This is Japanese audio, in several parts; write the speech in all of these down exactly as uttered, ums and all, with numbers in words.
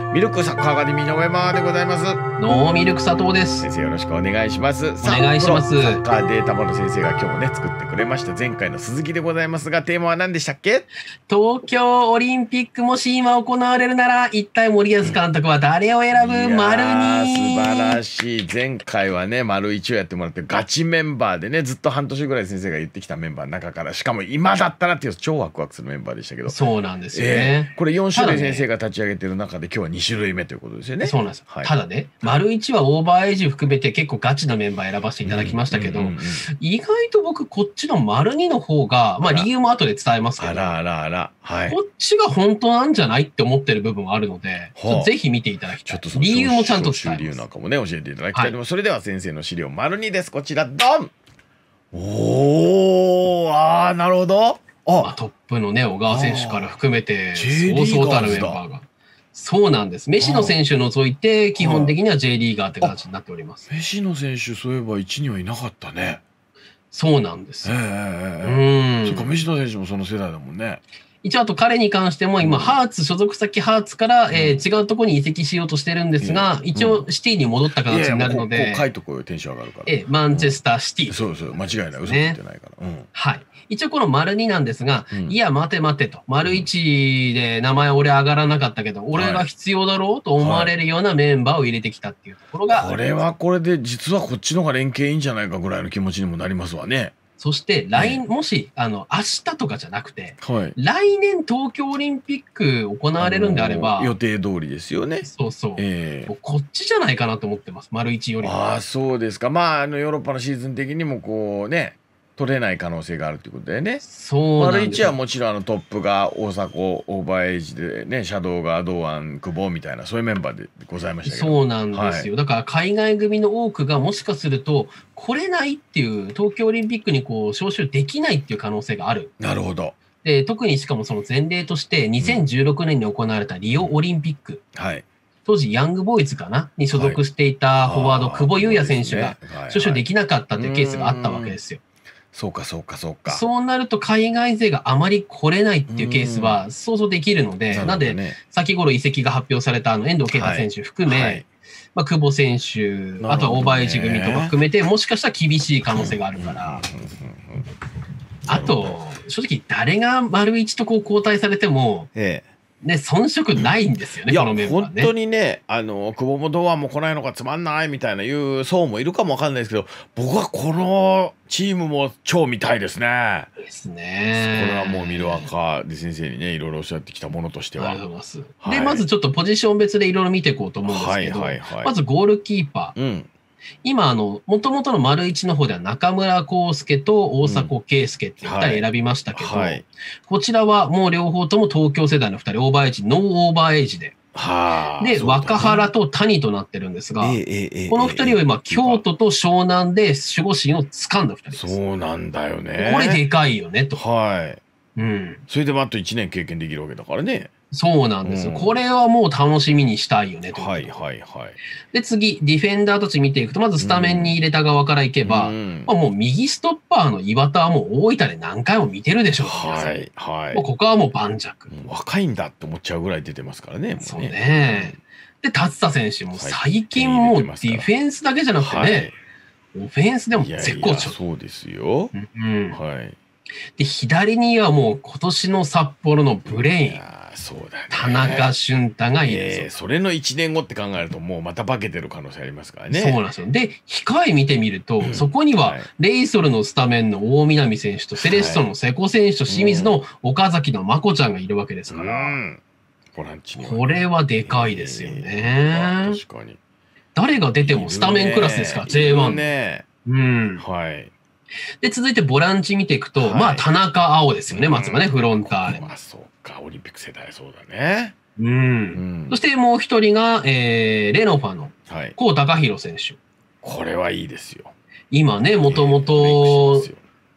ミルクサッカーアカデミーの上間でございます。 ノーミルク佐藤です。 先生よろしくお願いします。お願いします。 サッカーデータバの先生が今日もね作ってくれました。前回の鈴木でございますが、テーマは何でしたっけ？ 東京オリンピックもし今行われるなら一体森保監督は誰を選ぶ？丸に。 素晴らしい。前回はね丸一をやってもらってガチメンバーでねずっと半年ぐらい先生が言ってきたメンバーの中から、しかも今だったらっていう超ワクワクするメンバーでしたけど。 そうなんですよね。 えー、これよん種類先生が立ち上げてる中で今日はに種類目ということですよね。 そうなんです。 はい、 ただね、丸一はオーバーエイジ含めて結構ガチなメンバー選ばせていただきましたけど、意外と僕こっちの丸にの方が、まあ理由も後で伝えますけど、 あらあらあら、はい、 こっちが本当なんじゃないって思ってる部分はあるので、はあ、ぜひ見ていただきたい。ちょっとその理由もちゃんと伝えます。 理由なんかもね教えていただきたいと思います。はい、それでは先生の資料丸にです。こちらドン。おお、ああなるほど。 あ、まあ、トップのね小川選手から含めてそうそうたるメンバーが。そうなんです。メシノ選手を除いて基本的には J リーガーって形になっております。 メシノ選手そういえばいちにはいなかったね。 そうなんです。 ええええ。そっか、メシノ選手もその世代だもんね。 一応あと彼に関しても今、うん、ハーツ所属先ハーツから、うん、えー、違うところに移籍しようとしてるんですが、うん、一応シティに戻った形になるので、いやいや、 こう書いとこうよ、テンション上がるから。 えー、マンチェスターシティ、 うん、そうそう、間違いない、嘘ついてないから。うん、 はい。一応この丸になんですが、うん、いや待て待てと、丸いちで名前俺上がらなかったけど、うん、俺が必要だろうと思われるようなメンバーを入れてきたっていうところが、 これはこれで実はこっちの方が連携いいんじゃないかぐらいの気持ちにもなりますわね。 そして来、はい、もしあの明日とかじゃなくて、 はい、 来年東京オリンピック行われるんであれば、 予定通りですよね。 そうそう、 えー、 もうこっちじゃないかなと思ってます、丸一よりも。 ああそうですか。まああのヨーロッパのシーズン的にもこうね取れない可能性があるということでね。 そうなんです。 丸一はもちろんあのトップが大迫オーバーエイジでね、シャドウが堂安久保みたいなそういうメンバーでございましたけど。 そうなんですよ、はい、だから海外組の多くがもしかすると来れないっていう東京オリンピックにこう招集できないっていう可能性がある。 なるほど。 で特にしかもその前例としてにせんじゅうろくねんに行われたリオオリンピック、 うん、はい、 当時ヤングボーイズかなに所属していたフォワード、はい、久保裕也選手が招集できなかったっていうケースがあったわけですよ。 そうかそうかそうか。 そうなると海外勢があまり来れないっていうケースは想像できるので、なので、ね、先頃移籍が発表されたあの遠藤啓太選手含め、はい、まあ、久保選手、あとはオーバーエイジ組とか含めてもしかしたら厳しい可能性があるから、あと正直誰が丸一とこう交代されても、ええね、遜色ないんですよね、このメンバーね。 本当にね、あの久保も堂安も来ないのかつまんないみたいないう層もいるかもわかんないですけど、僕はこのチームも超見たいですね。 ですね。 これはもうミルワカで先生にねいろいろおっしゃってきたものとしては。 ありがとうございます。はい、でまずちょっとポジション別でいろいろ見ていこうと思うんですけど、まずゴールキーパー。うん、今、あの、もともとの丸一の方では中村康介と大迫圭介っていうふたり選びましたけど、うん、はい、こちらはもう両方とも東京世代のふたり、オーバーエイジ、ノーオーバーエイジで。はあ、で、ね、若原と谷となってるんですが、えーえー、このふたりは今、京都と湘南で守護神を掴んだふたりです。 そうなんだよね。 これでかいよね、と。 はい。うん。それでもあといちねん経験できるわけだからね。 そうなんですよ、うん、これはもう楽しみにしたいよねと。 はいはいはい。 で次ディフェンダーたち見ていくと、まずスタメンに入れた側からいけば、うん、まあ、もう右ストッパーの岩田はもう大分で何回も見てるでしょう。 はいはい。 もうここはもう盤石。 若いんだって思っちゃうぐらい出てますからね。もうね。 そうね。で達田選手も最近もうディフェンスだけじゃなくてね、はい、オフェンスでも絶好調。 いやいやそうですよ。うん、 はい。で左にはもう今年の札幌のブレイン。 そうだね、 田中俊太がいる、 えー、それのいちねんごって考えるともうまた化けてる可能性ありますからね。 そうなんですよ。で控え見てみると、うん、そこにはレイソルのスタメンの大南選手と、はい、セレッソの瀬古選手と清水の岡崎の真子ちゃんがいるわけですから、うん、 ボランチにはこれはでかいですよね。えー、確かに誰が出てもスタメンクラスですから、ジェイワンね。うん、はい。 で続いてボランチ見ていくと、はい、まあ田中碧ですよね、まずはね、フロンターレ。 まあそうか、オリンピック世代そうだね。 うん。うん、そしてもう一人が、えー、レノファの高貴弘選手。 これはいいですよ。 今ね、もともと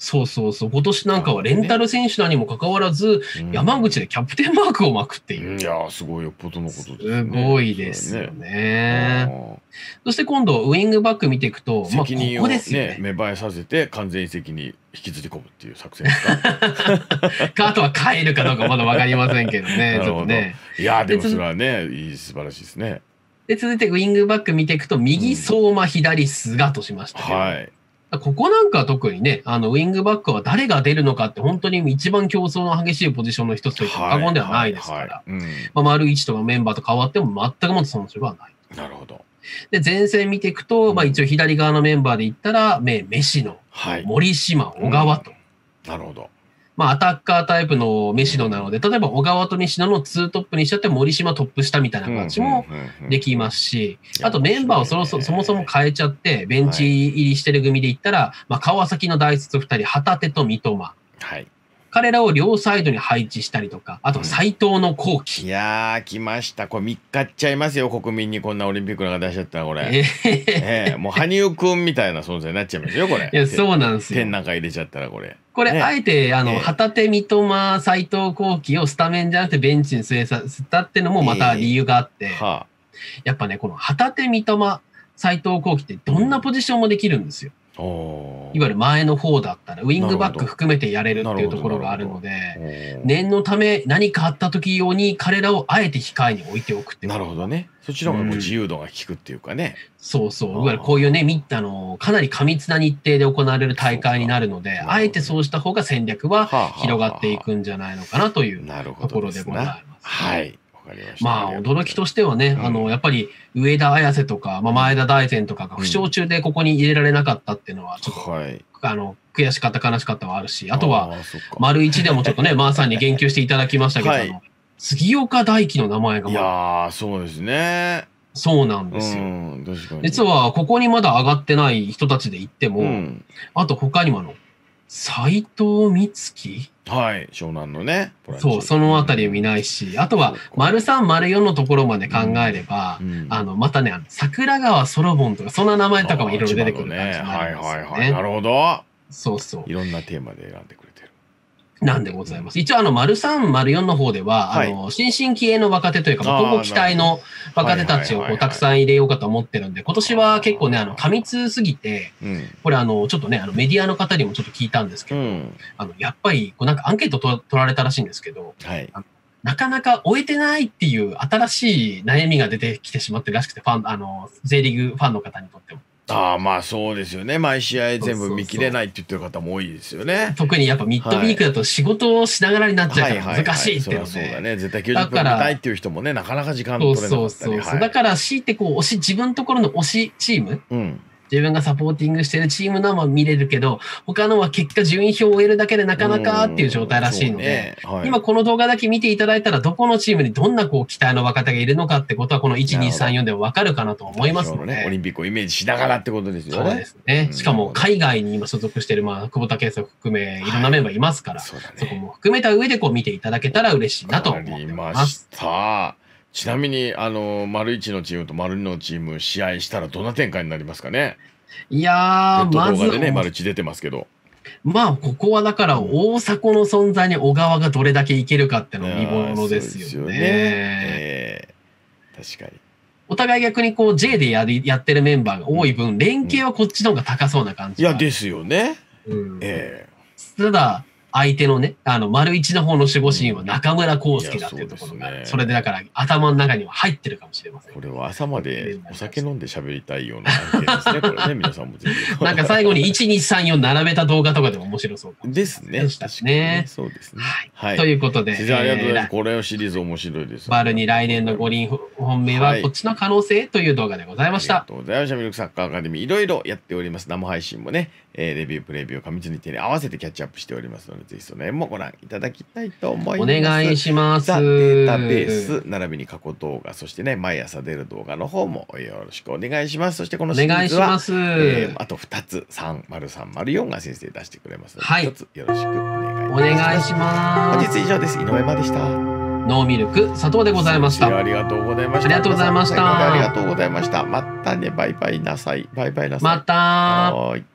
そうそうそう。今年なんかはレンタル選手なにもかかわらず、うん、山口でキャプテンマークを巻くっていう。 いやー、すごいよっぽどのことですね。 すごいですよね。ねそして今度、ウィングバック見ていくと、 責任を、ね、 まあ、ここですよね。 芽生えさせて、完全移籍に引きずり込むっていう作戦ですか。 か、あとは帰るかどうかまだ分かりませんけどね。ちょっとね。 いやー、でもそれはね、いい、素晴らしいですね。 で、続いてウィングバック見ていくと、右相馬、うん、左菅としましたけど。はい。ここなんか特にね、あの、ウィングバックは誰が出るのかって本当に一番競争の激しいポジションの一つといっても過言ではないですから、丸いちとかメンバーと変わっても全くもってその人はない。 なるほど。 で、前線見ていくと、うん、まあ一応左側のメンバーで言ったら、メシノ、はい、森島、小川と、 うん。なるほど。 まあアタッカータイプのメシノなので、例えば小川と西野のツートップにしちゃって森島トップ下みたいな感じもできますし、あとメンバーをそろそろそもそも変えちゃって、ベンチ入りしてる組で言ったら、まあ川崎の大卒ふたり、旗手と三笘。はい。彼らを両サイドに配置したりとか、あと斎藤の後期、 うん。いやー、来ました。これみっかっちゃいますよ、国民にこんなオリンピックなんか出しちゃったら、これ。えー、えー、もう羽生くんみたいな存在になっちゃいますよ、これ。 いや、そうなんですよ。 点なんか入れちゃったら、これ。 これ、ね、あえて、あの、えー、旗手、三笘、斎藤後期をスタメンじゃなくてベンチに据えさせたっていうのもまた理由があって、えーはあ、やっぱね、この旗手、三笘、斎藤後期ってどんなポジションもできるんですよ。いわゆる前の方だったらウィングバック含めてやれるっていうところがあるので、念のため何かあった時用に彼らをあえて控えに置いておくっていう。 なるほどね。そちらも自由度が効くっていうかね。 うん、そうそう。いわゆるこういうね、あのかなり過密な日程で行われる大会になるので、あえてそうした方が戦略は広がっていくんじゃないのかなというところでございます。 はい。 まあ、驚きとしてはね、うん、あの、やっぱり、上田綺世とか、まあ、前田大然とかが負傷中でここに入れられなかったっていうのは、ちょっと、うんはい、あの、悔しかった、悲しかったはあるし、あとは、丸一でもちょっとね、マーさんに言及していただきましたけど、はい、杉岡大輝の名前が、 いやー、そうですね。 そうなんですよ。うん、実は、ここにまだ上がってない人たちで言っても、うん、あと他にもあの、斎藤美月はい、湘南のね。 そう、そのあたり見ないし、あとは、丸さん、丸よんのところまで考えれば、うん、あの、またね、桜川ソロボンとか、そんな名前とかもいろいろ出てくる感じになるんですよね。はいはいはい。 なるほど。 そうそう。 いろんなテーマで選んでくれてる。 なんでございます。一応、あの、丸さん、丸よんの方では、はい、あの、新進気鋭の若手というか、今後期待の若手たちをこうたくさん入れようかと思ってるんで、今年は結構ね、あの、過密すぎて、うん、これあの、ちょっとね、あの、メディアの方にもちょっと聞いたんですけど、うん、あの、やっぱり、こうなんかアンケートと取られたらしいんですけど、はい、なかなか終えてないっていう新しい悩みが出てきてしまってるらしくて、ファン、あの、J リーグファンの方にとっても。 ああ、まあそうですよね。毎試合全部見切れないって言ってる方も多いですよね。 特にやっぱミッドウィークだと仕事をしながらになっちゃうから難しいっていうので。 そうだね。絶対きゅうじゅっぷん見たいっていう人もね、なかなか時間取れなかったり。 そうそうそう。だから強いてこう推し、自分のところの推しチーム、うん、自分がサポーティングしてるチームのは見れるけど、他のは結果順位表を終えるだけでなかなかっていう状態らしいので、ねはい、今この動画だけ見ていただいたら、どこのチームにどんなこう期待の若手がいるのかってことは、このいち、に、さん、よんでも分かるかなと思いますので、 ね、オリンピックをイメージしながらってことですよね。 そうですね。しかも海外に今所属している、まあ、久保建英を含め、いろんなメンバーいますから、はい そ, ね、そこも含めた上でこう見ていただけたら嬉しいなと思っております。 わかりました。ちなみに、あの、丸いちのチームと丸にのチーム、試合したらどんな展開になりますかね。 いやー、 まず。動画でね、マルチ出てますけど。 まあ、ここはだから、大迫の存在に小川がどれだけいけるかっていうの見ものですよね。そうですよね。えー、確かに。 お互い逆にこう J でやりやってるメンバーが多い分、連携はこっちの方が高そうな感じ、 うん。いや、ですよね。 うん、えー、ただ、相手のね、あの、丸一の方の守護神は中村康介だっていうところが、うん そ, ね、それでだから頭の中には入ってるかもしれません。 これは朝までお酒飲んで喋りたいような関係ですね、これね、皆さんもぜひ。 なんか最後にいち、に、さん、よん並べた動画とかでも面白そうかもですね。確かにね。そうですね。 はい。ということで。 先生ありがとうございます。これのシリーズ面白いです。 バルに来年の五輪本命はこっちの可能性という動画でございました。 ありがとうございました。ミルクサッカーアカデミーいろいろやっております。生配信もね、えー、レビュー、プレビュー、過密日程に合わせてキャッチアップしておりますので、ぜひその辺もご覧いただきたいと思います。 お願いします。 ザ・データベース、並びに過去動画、そしてね、毎朝出る動画の方もよろしくお願いします。そしてこのシリーズは、えー、あとふたつ、さん、丸さん、丸よんが先生出してくれますので、はい、ひとつよろしくお願いします。 お願いします。 本日以上です。井上真でした。 ノーミルク佐藤でございました。 ありがとうございました。 ありがとうございました。 ありがとうございました。またね、バイバイなさい。バイバイなさい。 またー。